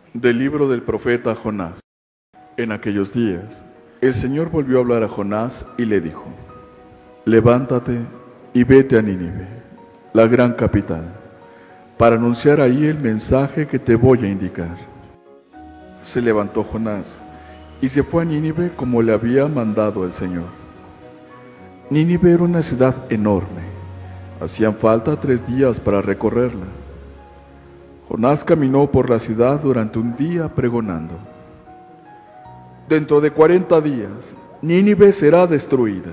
Del libro del profeta Jonás. En aquellos días, el Señor volvió a hablar a Jonás y le dijo: Levántate y vete a Nínive, la gran capital, para anunciar ahí el mensaje que te voy a indicar. Se levantó Jonás y se fue a Nínive como le había mandado el Señor. Nínive era una ciudad enorme. Hacían falta 3 días para recorrerla. Jonás caminó por la ciudad durante un día pregonando: Dentro de 40 días, Nínive será destruida.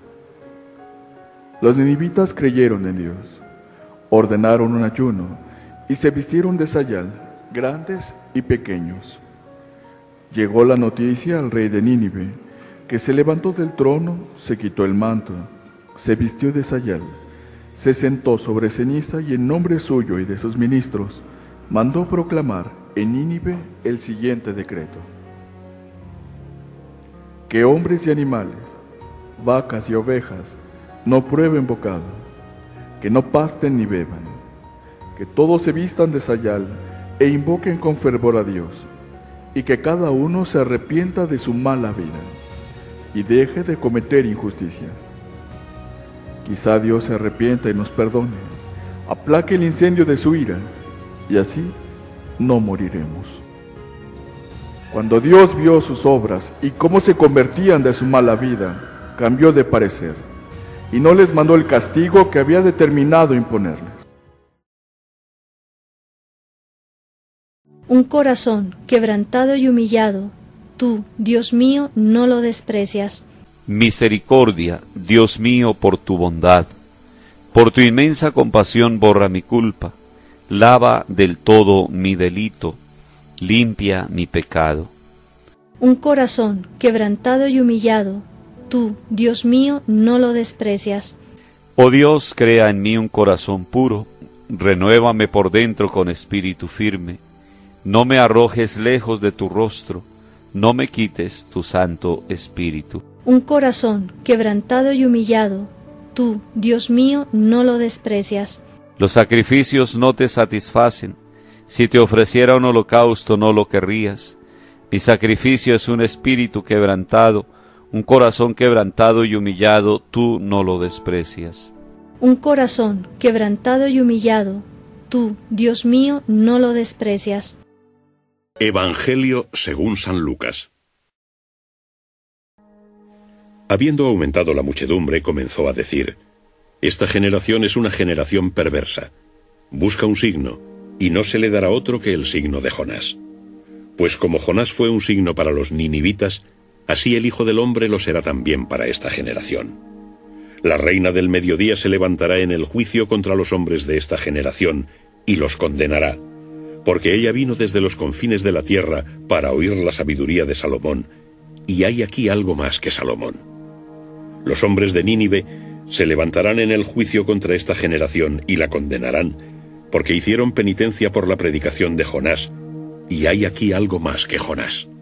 Los ninivitas creyeron en Dios, ordenaron un ayuno y se vistieron de sayal, grandes y pequeños. Llegó la noticia al rey de Nínive, que se levantó del trono, se quitó el manto, se vistió de sayal, se sentó sobre ceniza y en nombre suyo y de sus ministros mandó proclamar en Nínive el siguiente decreto: que hombres y animales, vacas y ovejas, no prueben bocado, que no pasten ni beban, que todos se vistan de sayal e invoquen con fervor a Dios, y que cada uno se arrepienta de su mala vida y deje de cometer injusticias. Quizá Dios se arrepienta y nos perdone, aplaque el incendio de su ira, y así no moriremos. Cuando Dios vio sus obras y cómo se convertían de su mala vida, cambió de parecer y no les mandó el castigo que había determinado imponerles. Un corazón quebrantado y humillado, tú, Dios mío, no lo desprecias. Misericordia, Dios mío, por tu bondad. Por tu inmensa compasión borra mi culpa, lava del todo mi delito, limpia mi pecado. Un corazón quebrantado y humillado, tú, Dios mío, no lo desprecias. Oh Dios, crea en mí un corazón puro, renuévame por dentro con espíritu firme. No me arrojes lejos de tu rostro, no me quites tu santo espíritu. Un corazón quebrantado y humillado, tú, Dios mío, no lo desprecias. Los sacrificios no te satisfacen, si te ofreciera un holocausto no lo querrías. Mi sacrificio es un espíritu quebrantado, un corazón quebrantado y humillado, tú no lo desprecias. Un corazón quebrantado y humillado, tú, Dios mío, no lo desprecias. Evangelio según San Lucas. Habiendo aumentado la muchedumbre, comenzó a decir: Esta generación es una generación perversa. Busca un signo, y no se le dará otro que el signo de Jonás. Pues como Jonás fue un signo para los ninivitas, así el Hijo del Hombre lo será también para esta generación. La reina del mediodía se levantará en el juicio contra los hombres de esta generación, y los condenará, porque ella vino desde los confines de la tierra para oír la sabiduría de Salomón, y hay aquí algo más que Salomón. Los hombres de Nínive se levantarán en el juicio contra esta generación y la condenarán, porque hicieron penitencia por la predicación de Jonás, y hay aquí algo más que Jonás.